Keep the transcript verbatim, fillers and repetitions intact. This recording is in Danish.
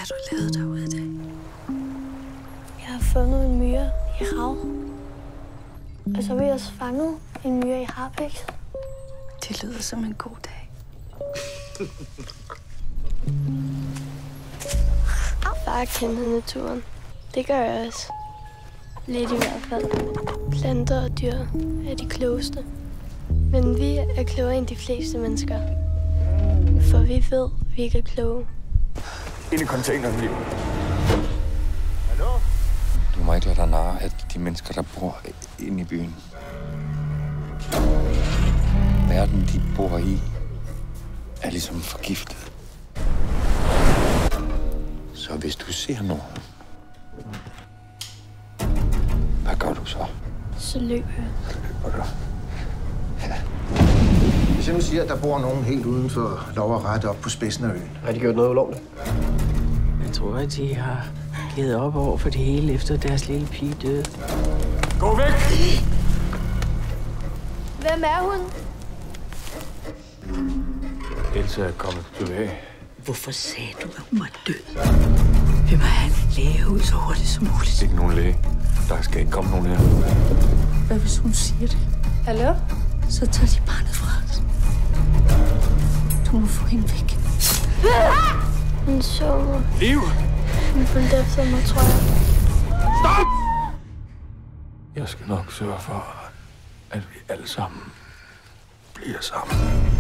har du lavet derude i dag? Jeg har fundet en myre i Rav. Og så har vi også fanget en myre i Harpix. Det lyder som en god dag. Bare kende naturen. Det gør jeg også. Lidt i hvert fald. Planter og dyr er de klogeste. Men vi er klogere end de fleste mennesker. For vi ved, vi ikke er kloge. Ind i containeren, Liv. Hallo? Du må ikke lade dig narre, at de mennesker, der bor inde i byen. Verden, de bor i, er ligesom forgiftet. Så hvis du ser nogen, hvad gør du så? Så løber jeg. Løber du? Ja. Hvis jeg nu siger, at der bor nogen helt uden for lov og ret op på spidsen af øen. Har de gjort noget ulovligt? Jeg tror, at de har givet op over for det hele, efter deres lille pige døde. Gå væk! Hvem er hun? Elsa er kommet tilbage. Hvorfor sagde du, at hun var død? Vi må have en læge ud så hurtigt som muligt. Ikke nogen læge. Der skal ikke komme nogen her. Hvad hvis hun siger det? Hallo? Så tager de barnet fra os. Du må få hende væk. Hun så mig. Liv! Hun fulgte efter mig, tror jeg. Stop! Jeg skal nok sørge for, at vi alle sammen bliver sammen.